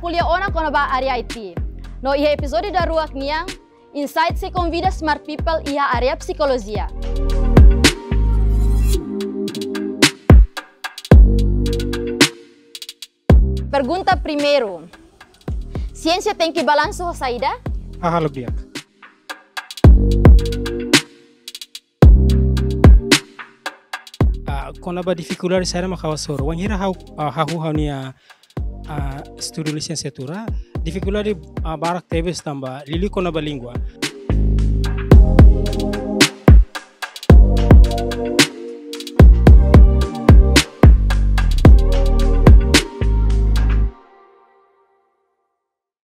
kuliah ona kono ba area IT. No iha episode da ruak niang Insight se convida smart people iha area psikologia. Pergunta primeiro. Ciência tem que balanço a saída? Halo biak. Kona ba dificuldade saya makawasoro. Wanhira hau nia studi licenciatura. Dificuldade barak tebes tamba lili kona ba língua.